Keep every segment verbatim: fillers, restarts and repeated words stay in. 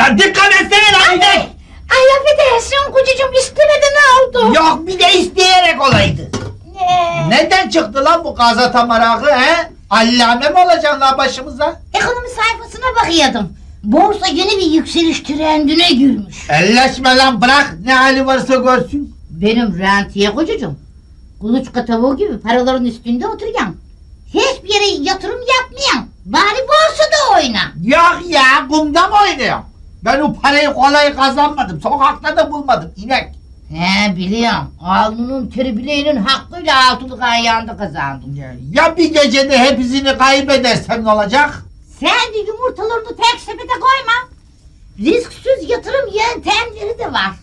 Ya dikkat etsene lan bir de! Ay affedersin kocacığım, istemeden aldım. Yok bir de isteyerek olaydı. Ne? Neden çıktı lan bu gazete merakı he? Allame mi olacaksın lan başımıza? Ekonomi sayfasına bakıyordum. Borsa yeni bir yükseliş trendine girmiş. Elleşme lan bırak, ne hali varsa görsün. Benim rentiye kocacığım. Kuluçka tavuğu gibi paraların üstünde oturuyan. Hiçbir yere yatırım yapmayan. Bari borsada oyna. Yok ya, kumda mı oynuyor? Ben o parayı kolay kazanmadım, sokakta da bulmadım, inek. He biliyorum. Alnının teri bileğinin hakkıyla altınlık ayağında kazandım. Ya, ya bir gecede hepsini kaybedersem ne olacak? Sen de yumurtalarını tek sepete koyma. Risksiz yatırım yöntemleri de var.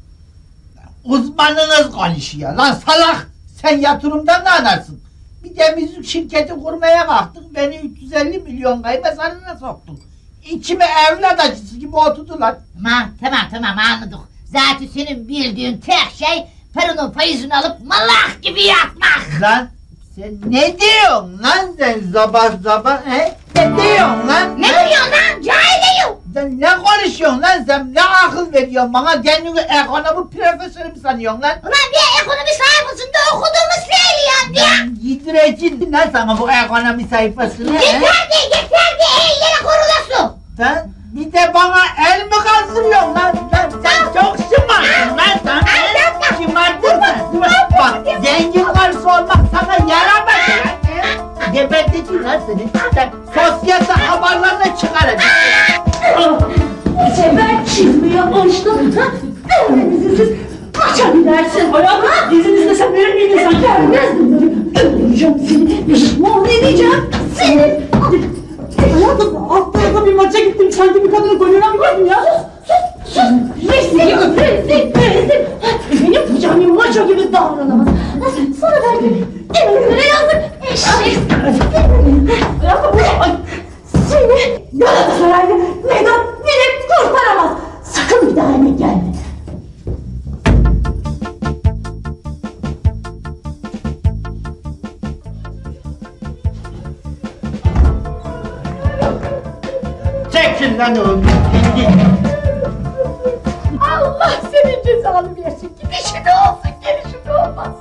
Uzmanınız konuşuyor lan salak! Sen yatırımdan ne anlarsın? Bir temizlik şirketi kurmaya kalktın, beni üç yüz elli milyon kayba zararına soktun. İçime evlat acısı gibi oturdular. Tamam tamam tamam anladık. Zaten senin bildiğin tek şey paranın faizini alıp malak gibi yatmak. Lan sen ne diyorsun lan sen zabah zabah he? Ne diyorsun lan? Ne diyorsun lan cahileyim? Sen ne konuşuyorsun lan sen? Ne akıl veriyorsun bana? Kendini ekonomi profesörü mü sanıyorsun lan? Ulan bir ekonomi sayfasında okuduğumu söylüyorsun diye. Yedireceğim lan sana bu ekonomi sayfasını. Yeter de yeter de el yere korulasın. Sen bir de bana el mi kaldırıyorsun lan? Sen, sen çok şımardın lan sen. Şımardın sen. Bak zengin karısı olmak sana yaramadı lan. Geberteceğim lan seni. Sen sosyete haberlerine çıkaracaksın. Sefer çizmeye başladı. Siz kaçabilirsin. Ayağım dizinizde sen verir miydin sen? Vermezdim. Öldüreceğim seni. Pişman edeceğim seni. Hayatım alt tarafa bir maça gittim. Sanki bir kadının golüne mi geldim ya? Sus sus sus. Rezil rezil rezil. Benim kocam maça gibi davranamaz. Sana verdim. Elimlere yazdık. Eşek. Hayatım seni Galatasaraylı Vedat bile kurtaramaz. Sakın bir daha yemek gelme. Çekil lan oğlum. Allah senin cezanı versin. Gidişi de olsun, gelişi de olmaz.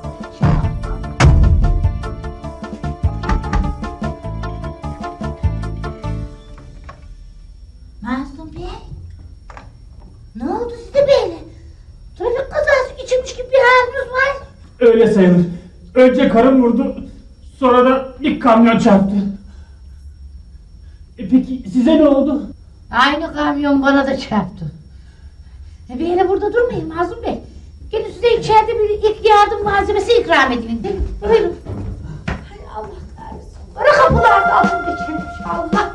Mazlum Bey, ne oldu size böyle? Trafik kazası geçirmiş gibi bir haliniz var. Öyle sayılır. Önce karım vurdu, sonra da bir kamyon çarptı. E peki size ne oldu? Aynı kamyon bana da çarptı. E böyle burada durmayın Mazlum Bey. Gelin size içeride bir ilk yardım malzemesi ikram edeyim değil mi? Buyurun. Hay Allah kahretsin. Ara kapılarda alın geçirmiş Allah.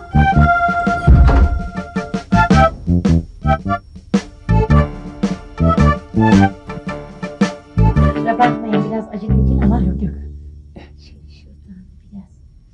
Kusura bakmayın biraz acele ama yok yok. Şuradan biraz.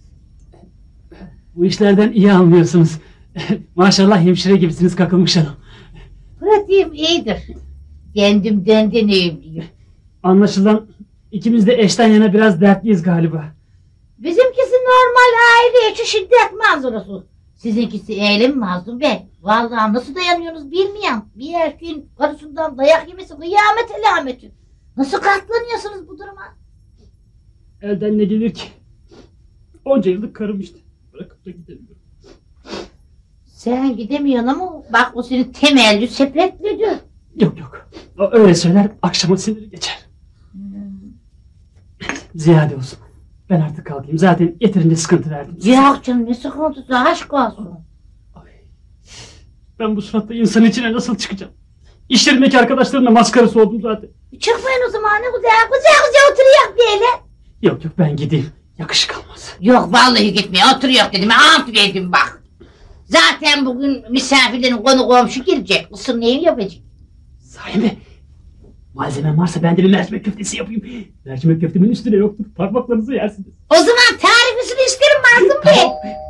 Bu işlerden iyi anlıyorsunuz. Maşallah hemşire gibisiniz Kakılmış Hanım. Pratiğim iyidir. Kendimden de ne bileyim. Anlaşılan ikimiz de eşten yana biraz dertliyiz galiba. Bizimkisi normal aile içi şiddet manzarası. Sizinkisi eğilim Mazlum Bey. Vallahi nasıl dayanıyorsunuz bilmiyorum. Bir erkeğin karısından dayak yemesi kıyamet alameti. Nasıl katlanıyorsunuz bu duruma? Elden ne gelir ki? Onca yıllık karım işte. Bırakıp da gidemiyorum. Sen gidemiyorsun ama bak o seni temelli sepetledi. Yok yok. O öyle söyler akşama siniri geçer. Hmm. Ziyade olsun. Ben artık kalkayım. Zaten yeterince sıkıntı verdim size. Yok canım ne sıkıntısı aşk olsun. Ay. Ben bu suratla insan içine nasıl çıkacağım? İş yerindeki arkadaşlarımla maskarası oldum zaten. Çıkmayın o zaman ne güzel güzel güzel oturuyor böyle. Yok yok ben gideyim. Yakışık almaz. Yok vallahi gitmiyor oturuyor dedim ant dedim bak. Zaten bugün misafirlerin konu komşu gelecek. Isın neyi yapacak? Sahi mi? Malzemem varsa ben de bir mercimek köftesi yapayım. Mercimek köftemin üstüne yoktur. Parmaklarınızı yersiniz. O zaman tarifini isterim Mazlum Bey.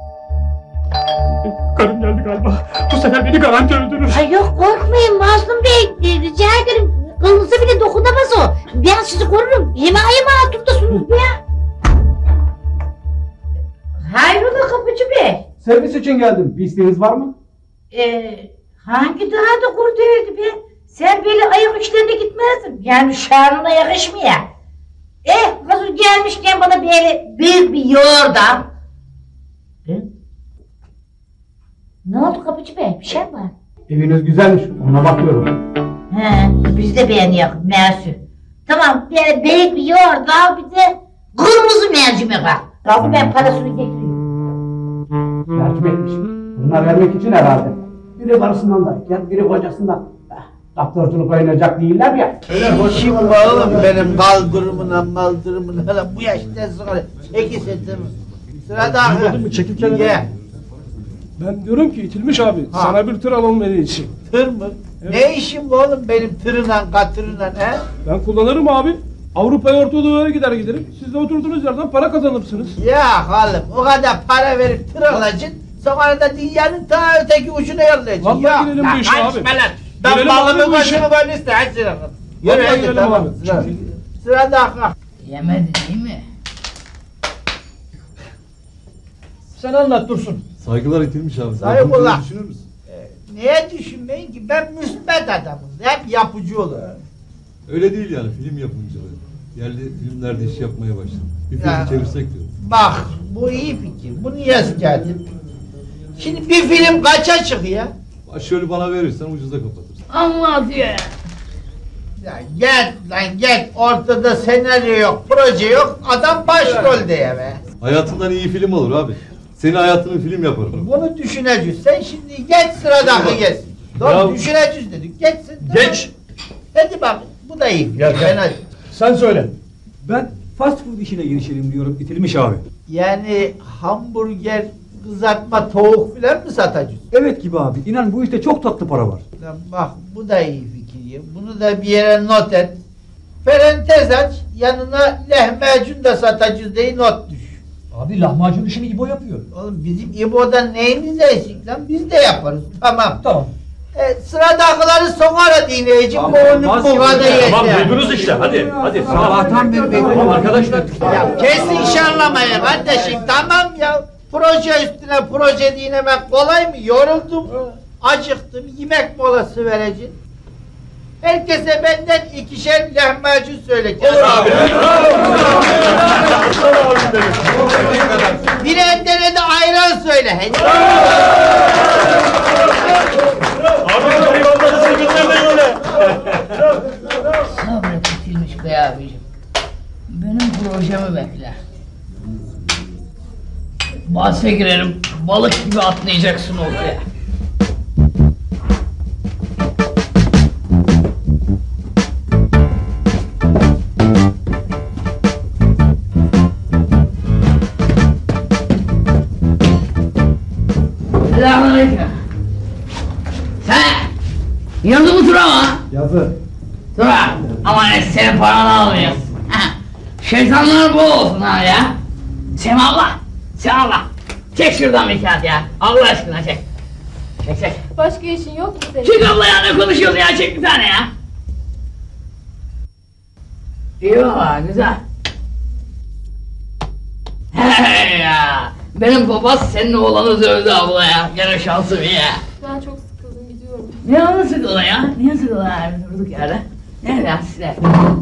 Karım geldi galiba. Bu sefer beni garanti öldürür. Ay yok korkmayın Mazlum Bey. Rica ederim. Kılınıza bile dokunamaz o. Ben sizi korurum. Himayem altındasınız ya. Hayrola kapıcı bey? Servis için geldim. Bir isteğiniz var mı? Ee, Hangi dağda kurduydu be? Sen böyle ayak uçlarına gitmezdin. Yani şanına yakışmıyor. Eh, nasıl gelmişken bana böyle büyük bir yoğurdan. Ne oldu kapıcı bey? Bir şey mi var? Eviniz güzelmiş, ona bakıyorum. He, biz de beğeniyoruz, mersi. Tamam, böyle büyük bir yoğurt al, bir de kırmızı mercimek al. Kaldı ben parasını getireyim. Mercimekmiş. Bunlar vermek için herhalde. Biri karısından da, yani biri kocasından. Doktorculuk oynayacak değiller ya. İşim var oğlum benim kaldırımına maldırımına lan bu yaştan sonra çeki setimi. Sırada Duymadın mı? Çekil kenara. Ye. Ben diyorum ki itilmiş abi, Ha. sana bir tır alalım en iyisi. Tır mı? Evet. Ne işim var oğlum benim tırla katırla he? Ben kullanırım abi. Avrupa'ya Orta Doğu'ya gider giderim. Siz de oturduğunuz yerden para kazanırsınız. Ya oğlum o kadar para verip tır alacaksın. Sonra da dünyanın ta öteki ucuna yollayacaksın. Vallahi ya. girelim bu işe abi. Kaçma lan. Ben Girelim abi balımı bu işe. başımı böyle iste. Hadi sıra. Yürü Vallahi hadi girelim tamam. abi. Sıra. Sırada kalk. Yemedi değil mi? Sen anlat Dursun. Saygılar itilmiş abi. Saygılar. Sen düşünür müsün? Niye düşünmeyin ki ben müsbet adamım. Hep yapıcı olurum. Öyle değil yani film yapımcılığı. Yerli filmlerde iş yapmaya başladım. Bir film Ya. çevirsek diyorum. Bak bu iyi fikir. Bunu yaz kağıdın. Şimdi bir film kaça çıkıyor? Başrolü bana verirsen ucuza kapatırsın. Anlat ya. Ya gel lan gel. Ortada senaryo yok, proje yok. Adam başrol diye be. Hayatından iyi film olur abi. Senin hayatını film yaparım. Bunu düşüneceğiz. Sen şimdi geç sıradaki geç. Doğru Ya- düşüneceğiz dedik. Geçsin. Geç. Hadi bak. Bu da iyi. Gel, gel. Fena değil. Sen söyle. Ben fast food işine girişelim diyorum, itilmiş abi. Yani hamburger, kızartma, tavuk filan mı satacağız? Evet gibi abi, inan bu işte çok tatlı para var. Lan bak bu da iyi fikir. ya. Bunu da bir yere not et. Parantez aç. Yanına lahmacun da satacağız diye not düş. Abi lahmacun işini İbo yapıyor. Oğlum bizim İbo'dan neyimiz eksik lan? Biz de yaparız. Tamam. Tamam. E, sıradakileri sonra dinleyeceğim. Bu onu bu kadar yeter. Tamam duydunuz işte hadi hadi. Sabahtan beri bekliyorum arkadaşlar. Ya kesin şanlamayın kardeşim. Tamam ya. Proje üstüne proje dinlemek kolay mı? Yoruldum. Acıktım. Yemek molası vereceğim. Herkese benden ikişer lahmacun söyle. Olur abi. Bir endere de ayran söyle. Hadi. Sabret itilmiş be abicim. Benim projemi bekle. Bahse girerim, balık gibi atlayacaksın ortaya. Selamünaleyküm. Sen yazı mı tura mı? Yazı. Tura ama senin paranı almayız. Şeytanlar bu olsun ha ya. Sema abla, Sema abla. Çek şuradan bir kağıt ya. Allah aşkına çek. Çek çek. Başka işin yok mu senin? Çık abla ya, ne konuşuyorsun ya, çek bir tane ya. İyi valla, güzel. Hey ya. Benim babas senin oğlanı dövdü abla ya. Gene şansım iyi ya. Ben çok sıkıldım, gidiyorum. Ne oldu sıkıla ya? Niye sıkıla ya? Durduk yerde. Nereden size?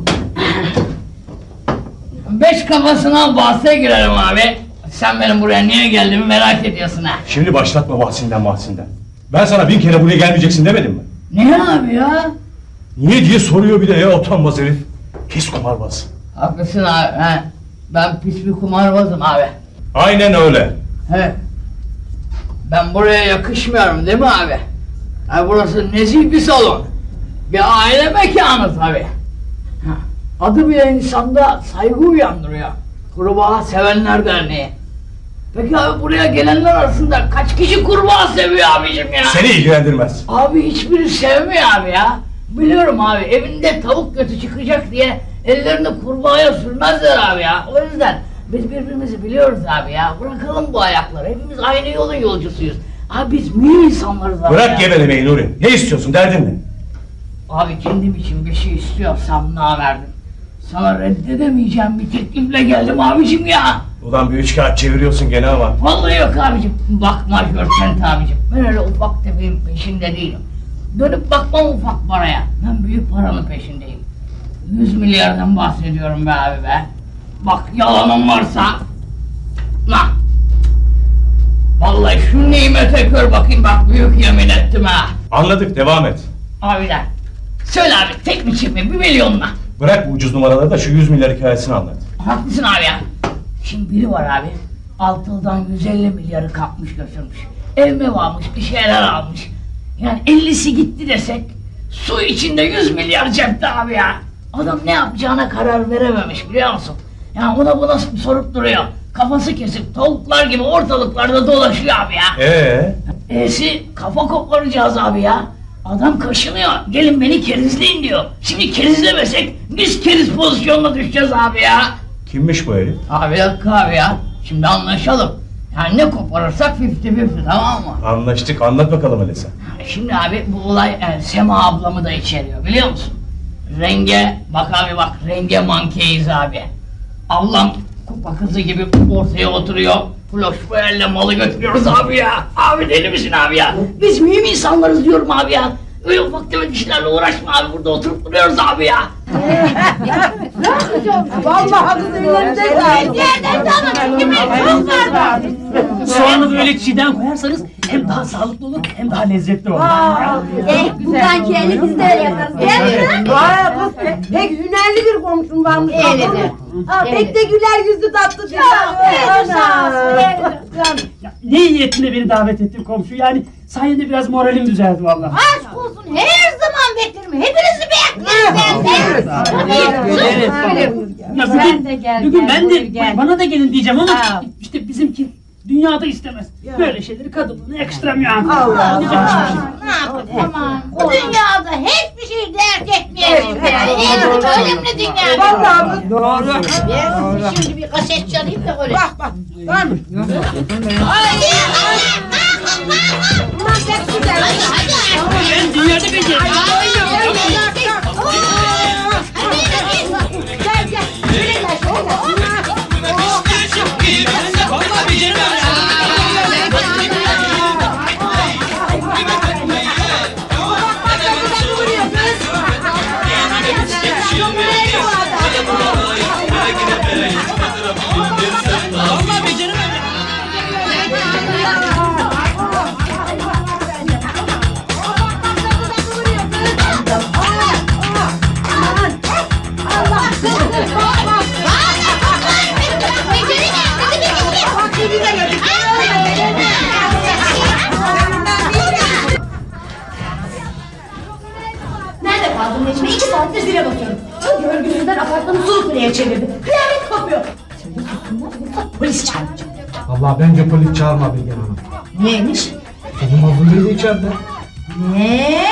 Beş kafasına bahse girerim abi. Sen benim buraya niye geldiğimi merak ediyorsun ha. Şimdi başlatma bahsinden bahsinden. Ben sana bin kere buraya gelmeyeceksin demedim mi? Niye abi ya? Niye diye soruyor bir de ya utanmaz herif. Pis kumarbaz. Haklısın abi. He. Ben pis bir kumarbazım abi. Aynen öyle. He. Ben buraya yakışmıyorum değil mi abi? Ha, burası nezih bir salon. Bir aile mekanı tabi. Adı bile insanda saygı uyandırıyor. Kurbağa Sevenler Derneği. Peki abi buraya gelenler arasında kaç kişi kurbağa seviyor abicim ya? Seni ilgilendirmez. Abi hiçbiri sevmiyor abi ya. Biliyorum abi, evinde tavuk götü çıkacak diye ellerini kurbağaya sürmezler abi ya. O yüzden biz birbirimizi biliyoruz abi ya. Bırakalım bu ayakları. Hepimiz aynı yolun yolcusuyuz. Abi biz mühim insanlarız abi Bırak ya. gevelemeyi Nuri. Ne istiyorsun, derdin ne? Abi kendim için bir şey istiyorsam namerdim. Sana reddedemeyeceğim bir teklifle geldim abicim ya. Ulan bir üç kağıt çeviriyorsun gene ama. Vallahi yok abicim. Bakma Görkent abicim. Ben öyle ufak tefeğin peşinde değilim. Dönüp bakmam ufak paraya. Ben büyük paranın peşindeyim. Yüz milyardan bahsediyorum be abi be. Bak yalanım varsa... Nah! Vallahi şu nimete gör bakayım bak büyük yemin ettim ha. Anladık, devam et. Abiler, söyle abi tek mi çift mi bir milyonla. Bırak bu ucuz numaraları da şu yüz milyar hikayesini anlat. Haklısın abi ya. Şimdi biri var abi, Altıl'dan yüz elli milyarı kapmış götürmüş. Evme varmış, bir şeyler almış. Yani ellisi gitti desek, su içinde yüz milyar cepte abi ya. Adam ne yapacağına karar verememiş biliyor musun? Yani ona buna sorup duruyor. Kafası kesip tavuklar gibi ortalıklarda dolaşıyor abi ya. Ee? E'si kafa koparacağız abi ya. Adam kaşınıyor. Gelin beni kerizleyin diyor. Şimdi kerizlemesek biz keriz pozisyonuna düşeceğiz abi ya. Kimmiş bu herif? Abi dakika abi ya. Şimdi anlaşalım. Yani ne koparırsak fifty fifty tamam mı? Anlaştık, anlat bakalım hele sen. Şimdi abi bu olay yani Sema ablamı da içeriyor biliyor musun? Renge bak abi bak renge mankeyiz abi. Ablam kupa kızı gibi ortaya oturuyor. Floş bu elle malı götürüyoruz abi ya. Abi deli misin abi ya? Biz mühim insanlarız diyorum abi ya. Öyle ufak tefek işlerle uğraşma abi burada oturup duruyoruz abi ya. Ne yapacağım? Vallahi kız ellerinde kaldı. Yerden tanıdık gibi çok var. Soğanı böyle çiğden koyarsanız hem daha sağlıklı olur hem daha lezzetli olur. Eh, bundan ki eli biz de öyle yaparız. Değil mi? Vay kız pek, pek hünerli bir komşum varmış. Öyledir. Aa, pek de güler yüzlü tatlı. Çok Ne niyetine beni davet ettin komşu yani sayende biraz moralim düzeldi vallahi. Aşk olsun her zaman beklerim. Hepinizi beklerim ben. Ya bugün, bugün ben de bana da gelin diyeceğim ama işte bizimki dünyada istemez. Böyle şeyleri kadınlığına yakıştıramıyor. Allah Ne yapalım? Tamam. Bu dünyada hiçbir şey dert etmeyelim. En önemli dünya. Vallahi doğru. Ben şimdi bir kaset çalayım da öyle. Bak bak. Var mı? Ulan pek güzel. Ben dünyada beceririm. Gel gel. Şöyle gel şöyle. Nerede kaldın Necmi? İki saattir zile bakıyorum. Şu görgüsüzler apartmanı sulu kuleye çevirdi. Kıyamet kopuyor. Söyle tutsunlar yoksa polis çağıracağım. Vallahi bence polis çağırma Bilgen Hanım. Neymiş? Senin oğluydu içeride. Ne?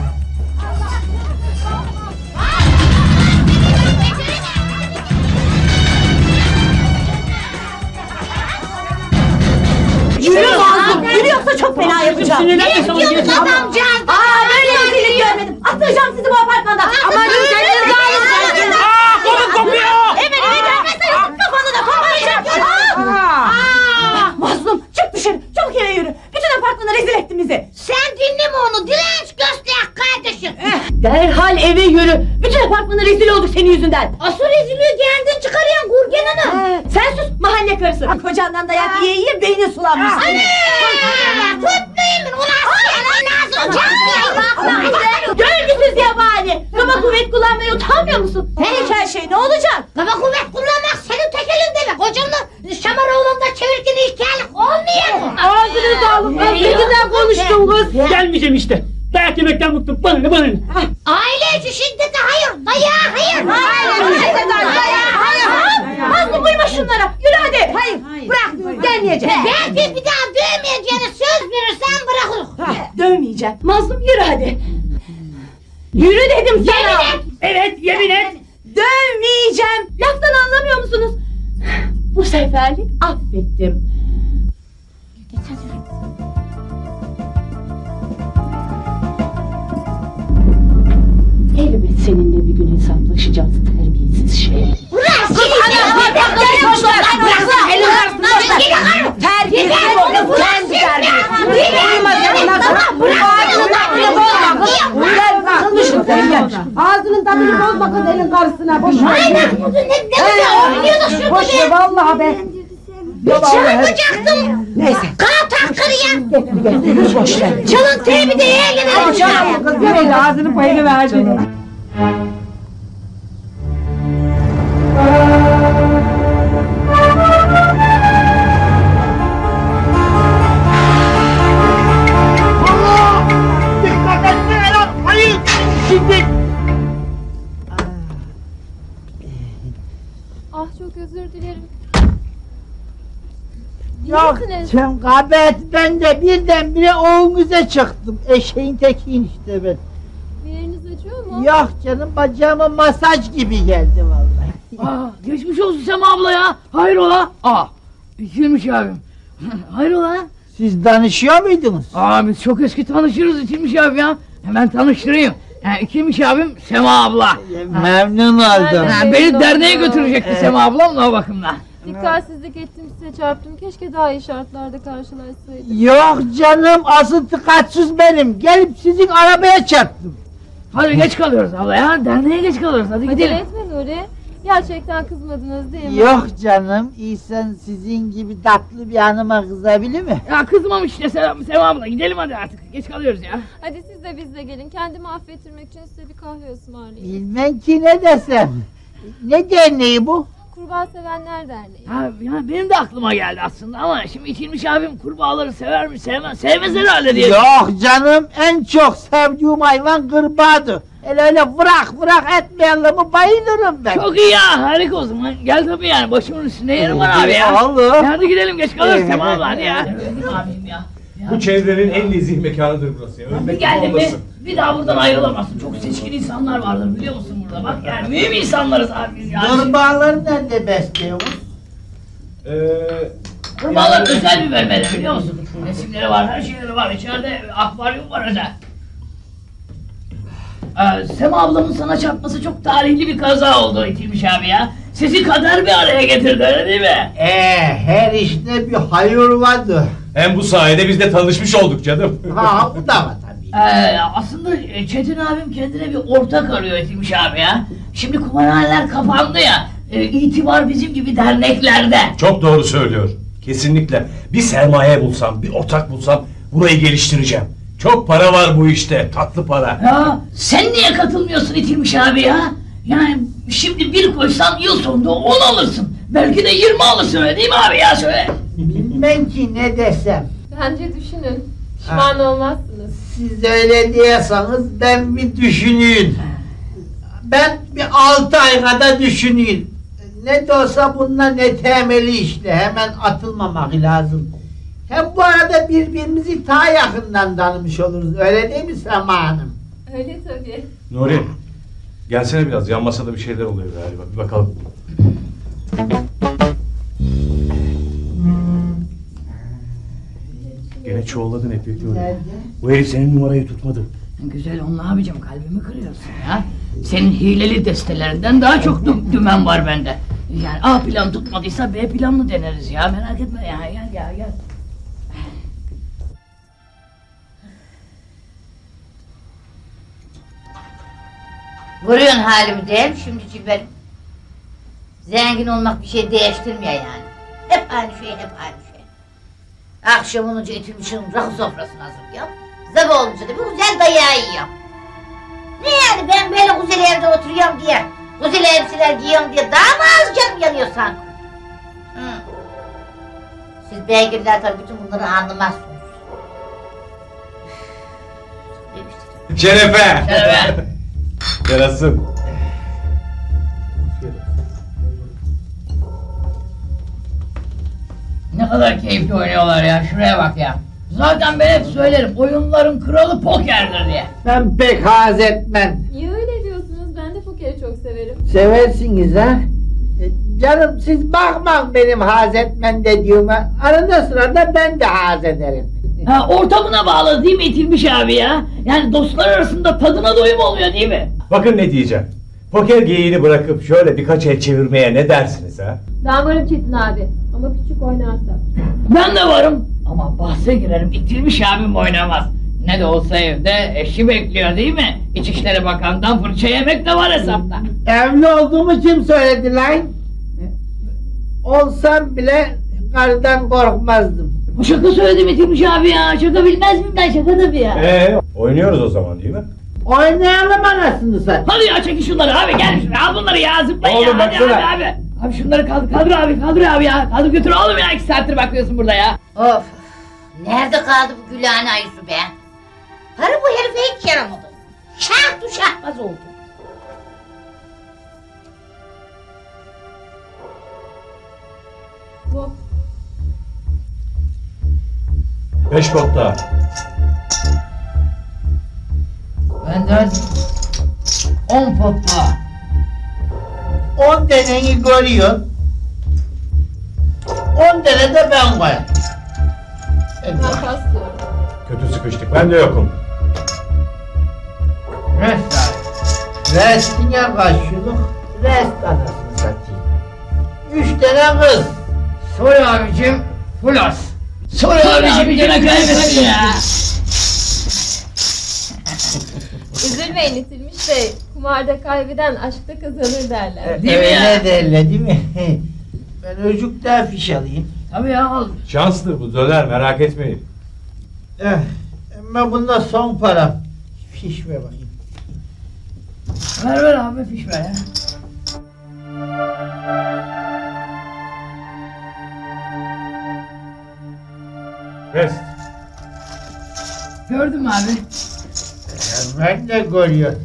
Yürü Mazlum. Yürü yoksa çok fena yapacağım. Ne diyorsun adamcağız? Aa böyle bir şeylik görmedim. Atlayacağım sizi bu apartmandan. Aman üzerinize alın. Aaa kolum kopuyor. Hemen eve gelmezseniz kafanı da koparacağım. Aa! Mazlum çık dışarı. Çabuk eve yürü. Bütün apartmanı rezil ettin bizi. Sen dinleme onu. Direnç göster kardeşim. Derhal eve yürü. Bütün apartmanı rezil olduk senin yüzünden. Asıl rezilliği kendin çıkarıyorsun Gurgen Hanım. Sen sus mahalle karısı. Kocandan dayak yiye yiye beyni sulanmış. Anne! Tutmayın beni ulan senin ağzını Görgüsüz yabani. Kaba kuvvet kullanmaya utanmıyor musun? Hiç her şey ne olacak? Kaba kuvvet kullanmak senin tek elinde mi? Kocanla Şamaroğlu'nda çevirken hikayelik olmuyor mu? Ağzını sağlık. Ne güzel konuştun kız. Gelmeyeceğim işte. Dayak yemekten bıktım. Bana ne bana ne? Aile içi şiddete hayır, dayağa hayır. Hayır, hayır, hayır. Mazlum uyma şunlara. Yürü hadi. Hayır, bırak. Gelmeyeceğim. Belki bir daha dövmeyeceğine söz verirsen bırakırım. Dövmeyeceğim. Mazlum yürü hadi. Yürü dedim sana. Yemin et. Evet yemin et. Dövmeyeceğim. Laftan anlamıyor musunuz? Bu seferlik affettim. Elbet seninle bir gün hesaplaşacağız terbiyesiz şey. Bırak! Terbiyesiz olun kendi terbiyesiz. Uyumaz yanına. Bırak! sinir bozma kız elin karısına. Boş ver. Aynen kuzu ne ne oynuyordu şurada. Boş ver vallahi be. Bir çarpacaktım. Neyse. Kalk kırıya. Getir getir boş ver. Çalın tebi de yerlere. Hadi çalın kız böyle ağzını payını verdi. Dikkat etsene lan! Hayır! Şimdi! Ah çok özür dilerim. İyi Yok misiniz? sen kabet ben de birdenbire oğunuza çıktım. Eşeğin tekin işte ben. Bir yeriniz acıyor mu? Yok canım bacağıma masaj gibi geldi vallahi. Aa, geçmiş olsun Sema abla ya. Hayrola? Aa, İtilmiş abim. Hayrola? Siz danışıyor muydunuz? Aa, biz çok eski tanışırız İtilmiş abi ya. Hemen tanıştırayım. Ha, İtilmiş abim Sema abla. Memnun oldum. Ha, beni derneğe götürecekti Sema ablam da o bakımdan. Dikkatsizlik ettim size çarptım. Keşke daha iyi şartlarda karşılaşsaydık. Yok canım asıl dikkatsiz benim. Gelip sizin arabaya çarptım. Hadi geç kalıyoruz abla ya. Derneğe geç kalıyoruz. Hadi Acele gidelim. etme Nuri. Gerçekten kızmadınız değil mi? Yok canım İhsan sizin gibi tatlı bir hanıma kızabilir mi? Ya kızmam işte Sema, Sema abla. Gidelim hadi artık. Geç kalıyoruz ya. Hadi siz de bizle gelin. Kendimi affettirmek için size bir kahve ısmarlayayım. Bilmem ki ne desem. Ne derneği bu? Kurbağa Sevenler Derneği. Ha, ya benim de aklıma geldi aslında ama şimdi İtilmiş abim kurbağaları sever mi sevmez, sevmez herhalde diye. Yok canım en çok sevdiğim hayvan kırbağadır. Hele öyle bırak bırak etmeyenle mi bayılırım ben. Çok iyi ya, harika o zaman. Gel tabii yani, başımın üstünde yerim var abi ya. Olur. Hadi gidelim, geç kalırız Sema abla hadi ya. Abim ya. Bu çevrenin en nezih mekanıdır burası ya. Bir Ölmek geldin mi olmasın. bir daha buradan ayrılamazsın. Çok seçkin insanlar vardır biliyor musun burada bak yani. Mühim insanlarız abi biz ya. Kırbağaları nerede besliyorsunuz? Eee... Kurbağalar özel bir vermeli biliyor musun? Resimleri var, her şeyleri var. İçeride akvaryum var özel. Ee, Sema ablamın sana çarpması çok tarihli bir kaza oldu İtilmiş abi ya. Sizi kader bir araya getirdi öyle değil mi? Ee, her işte bir hayır vardı. Hem bu sayede biz de tanışmış olduk canım. Ha bu da var tabii. Ee, aslında Çetin abim kendine bir ortak arıyor İtilmiş abi ya. Şimdi kumarhaneler kapandı ya. E, itibar bizim gibi derneklerde. Çok doğru söylüyor. Kesinlikle. Bir sermaye bulsam, bir ortak bulsam burayı geliştireceğim. Çok para var bu işte, tatlı para. Ya sen niye katılmıyorsun İtilmiş abi ya? Yani şimdi bir koysan yıl sonunda on alırsın. Belki de yirmi alırsın öyle değil mi abi ya söyle. Bilmem ki ne desem. Bence düşünün. Pişman olmazsınız. Siz öyle diyorsanız ben bir düşüneyim. Ben bir altı ay kadar düşüneyim. Ne de olsa bunlar ne temeli işte. Hemen atılmamak lazım. Hem bu arada birbirimizi daha yakından tanımış oluruz. Öyle değil mi Sema Hanım? Öyle tabii. Nuri, gelsene biraz. Yan masada bir şeyler oluyor galiba. Bir bakalım. Gene çuvalladın epey Nuri. Nerede? Bu herif senin numarayı tutmadı. Güzel onunla abicim kalbimi kırıyorsun ya. Senin hileli destelerinden daha çok dü- dümen var bende. Yani A plan tutmadıysa B planlı deneriz ya merak etme ya gel gel gel. Vuruyorsun halimi değil mi şimdi Cilverim? Zengin olmak bir şey değiştirmiyor yani. Hep aynı şey, hep aynı şey. Akşam olunca itilmişin rakı sofrasını hazırlıyor. Sabah olunca da bir güzel dayağı yiyor. Ne yani ben böyle güzel evde oturuyorum diye, güzel elbiseler giyiyorum diye daha mı az canım yanıyor sanki? Hı. Siz beygirler tabii bütün bunları anlamazsınız. Şerefe! Şerefe! Yarasın. Ne kadar keyifli oynuyorlar ya şuraya bak ya. Zaten ben hep söylerim oyunların kralı pokerdir diye. Ben pek haz etmem. Niye öyle diyorsunuz? Ben de pokeri çok severim. Seversiniz ha? E, Canım siz bakmayın benim haz etmem dediğime. Arada sırada ben de haz ederim. Ha, ortamına bağlı değil mi İtilmiş abi ya? Yani dostlar arasında tadına doyum oluyor değil mi? Bakın ne diyeceğim. Poker geyiğini bırakıp şöyle birkaç el çevirmeye ne dersiniz ha? Ben varım Çetin abi. Ama küçük oynarsa. Ben de varım. Ama bahse girerim İtilmiş abim oynamaz. Ne de olsa evde eşi bekliyor değil mi? İçişleri Bakanı'ndan fırça yemek de var hesapta. Evli olduğumu kim söyledi lan? Olsam bile karıdan korkmazdım. Bu şaka söyledi mi Timuç abi ya? Şaka bilmez miyim ben? Şaka tabii ya. Ee, oynuyoruz o zaman değil mi? Oynayalım anasını satayım. Hadi ya çekin şunları abi gel şuraya al bunları ya zıplayın Oğlum, ya hadi baksana. abi abi. Abi şunları kaldır kaldır abi kaldır abi ya. Kaldır götür oğlum ya iki saattir bakıyorsun burada ya. Of! Nerede kaldı bu Gülhane ayısı be? Para bu herife hiç yaramadı. Şah şahmaz oldu. Bu. Beş pot daha. Benden on potla. On deneni görüyorsun. On tane de ben koyarım. Ben pas diyorum. Kötü sıkıştık. Ben de yokum. Rest abi. Restine karşılık rest anasını satayım. Üç tane kız. Soy abicim fulos. Soy abicim gene kaybettin ya. Üzülmeyin İtilmiş Bey. Kumarda kaybeden aşkta kazanır derler. Değil mi Öyle ya? derler değil mi? Ben öcükten fiş alayım. Tabii ya al. Şanslı bu döner merak etmeyin. Eh, ama bunda son param. Fiş ver bakayım. Ver ver abi fiş ver ya. Rest. Gördün mü abi? Ben de görüyorum.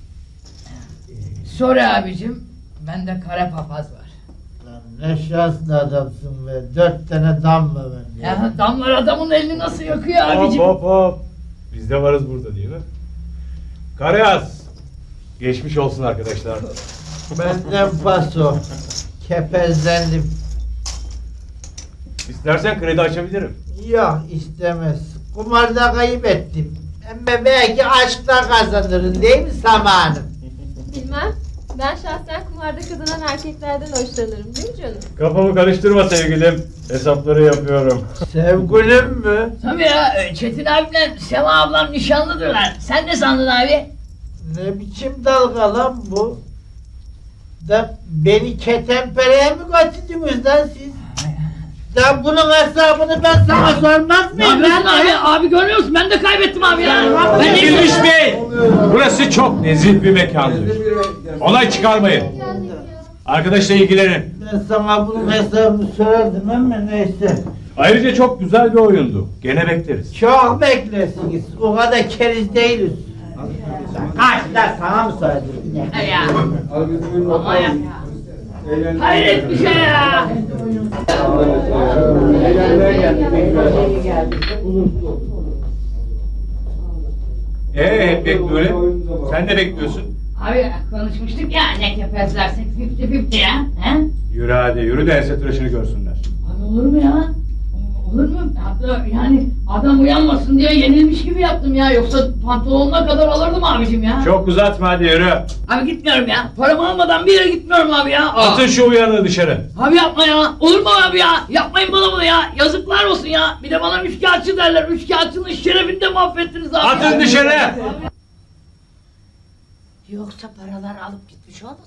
Sorry abicim. Bende kara papaz var. Lan ne şanslı adamsın be. Dört tane dam mı ben? Ya damlar adamın elini nasıl yakıyor Hop abicim? hop hop. Biz de varız burada değil mi? Karayaz. Geçmiş olsun arkadaşlar. Benden paso. Kepezlendim. İstersen kredi açabilirim. Yok istemez. Kumarda kaybettim. Ama belki aşkta kazanırım değil mi Samanım? Bilmem. Ben şahsen kumarda kazanan erkeklerden hoşlanırım değil mi canım? Kafamı karıştırma sevgilim. Hesapları yapıyorum. Sevgilim mi? Tabii ya Çetin abimle Sema ablam nişanlıdırlar. Sen ne sandın abi? Ne biçim dalga lan bu? Da beni ketenpereye mi götürdünüz lan siz? Da bunun hesabını ben sana sormaz Ne mıyım yapıyorsun lan? abi? Abi görüyorsun ben de kaybettim abi ya. Ben de Bilmiş Bey! Burası çok nezih bir mekandır. Olay çıkarmayın. Arkadaşla ilgilenin. Ben sana bunun hesabını sorardım ama neyse. Ayrıca çok güzel bir oyundu. Gene bekleriz. Çok beklersiniz. O kadar keriz değiliz. Kaç lan sana mı söyledim? ya. Ama ya. Hayret bir şey ya. Ee hep bekliyorum. Sen de bekliyorsun. Abi konuşmuştuk ya ne kepezlersek fifty fifty ya. He? Yürü hadi yürü de ense tıraşını görsünler. Abi olur mu ya? Olur mu? Hatta yani adam uyanmasın diye yenilmiş gibi yaptım ya. Yoksa pantolonuna kadar alırdım abicim ya. Çok uzatma hadi yürü. Abi gitmiyorum ya. Paramı almadan bir yere gitmiyorum abi ya. Aa. Atın şu uyanığı dışarı. Abi yapma ya. Olur mu abi ya? Yapmayın bana bunu ya. Yazıklar olsun ya. Bir de bana üçkağıtçı derler. Üçkağıtçının şerefini de mahvettiniz abi. Atın ya. dışarı. Yoksa paralar alıp gitmiş olmasın?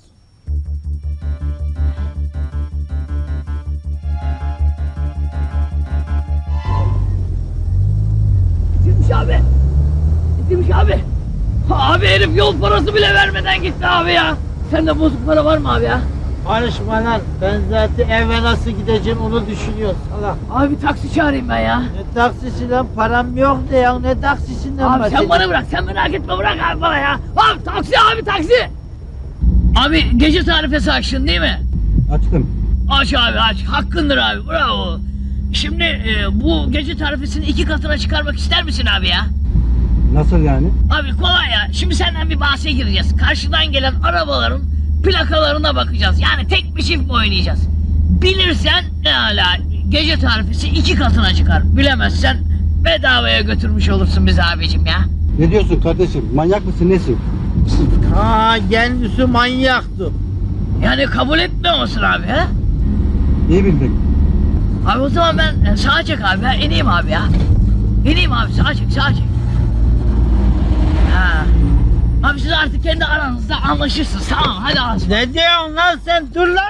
Gitmiş abi. Gitmiş abi. Abi herif yol parası bile vermeden gitti abi ya. Sende bozuk para var mı abi ya? Konuşma lan. Ben zaten eve nasıl gideceğim onu düşünüyorum salak. Abi taksi çağırayım ben ya. Ne taksisi lan? Param yok de ya. Ne taksisinden Abi sen bahsediyorsun? bana bırak, sen merak etme bırak abi bana ya. Abi taksi abi taksi. Abi gece tarifesi açtın değil mi? Açtım. Aç abi aç, hakkındır abi bravo. Şimdi e, bu gece tarifesini iki katına çıkarmak ister misin abi ya? Nasıl yani? Abi kolay ya, şimdi senden bir bahse gireceğiz. Karşıdan gelen arabaların plakalarına bakacağız. Yani tek bir çift mi oynayacağız? Bilirsen ne hala gece tarifesi iki katına çıkar. Bilemezsen bedavaya götürmüş olursun bizi abicim ya. Ne diyorsun kardeşim? Manyak mısın nesin? Ha kendisi manyaktı. Yani kabul etmiyor musun abi ha? İyi bildik. Abi o zaman ben e, sağa çek abi ya, ineyim abi ya. İneyim abi sağa çek sağa çek. Ha. Abi siz artık kendi aranızda anlaşırsınız. Tamam hadi Asım. Ne diyorsun lan sen? Dur lan.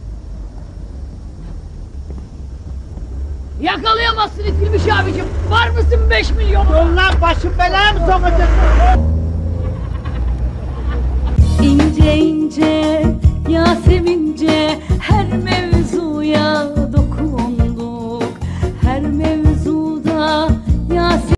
Yakalayamazsın itilmiş abicim. Var mısın beş milyon? Dur lan, başım belaya mı sokacaksın? İnce ince